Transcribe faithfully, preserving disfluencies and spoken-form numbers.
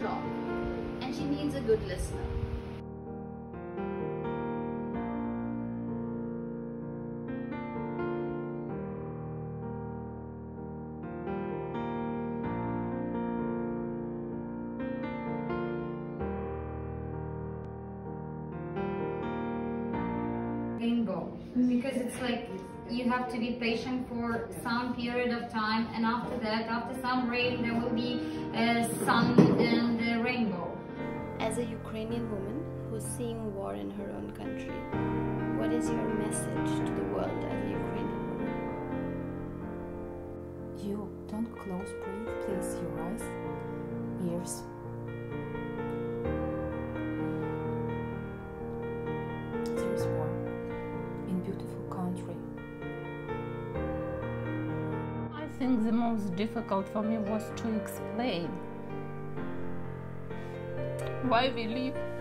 talk, and she needs a good listener. Rainbow, because it's like you have to be patient for some period of time, and after that, after some rain, there will be uh, sun and uh, rainbow. As a Ukrainian woman who's seeing war in her own country, what is your message to the world as a Ukrainian woman? You don't close, please, your eyes, ears. There is war in beautiful country. I think the most difficult for me was to explain why we live